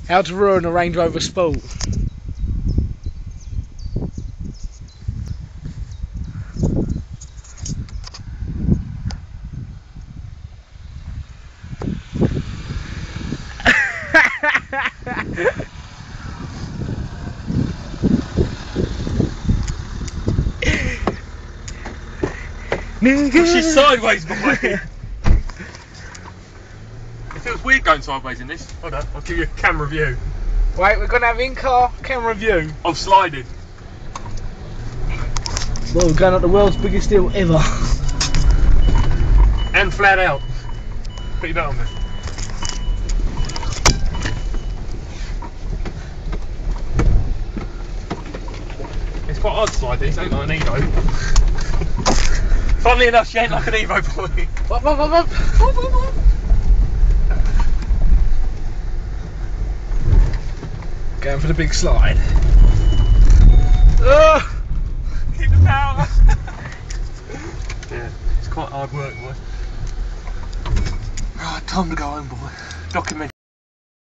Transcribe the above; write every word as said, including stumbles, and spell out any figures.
How to ruin a Range Rover Sport. She's sideways, boy. It feels weird going sideways in this. Hold on, I'll give you a camera view. Wait, we're gonna have in-car camera view. I've slided. Well, we're going up the world's biggest hill ever. And flat out. Put your belt on there. It's quite hard to slide these, ain't like an Evo. Funnily enough, she ain't like an Evo boy. Whoop, whoop, whoop, whoop. Whoop, whoop, whoop. Going for the big slide. Ugh. Keep the power. Yeah, it's quite hard work, boy. Right, time to go home, boy. Document.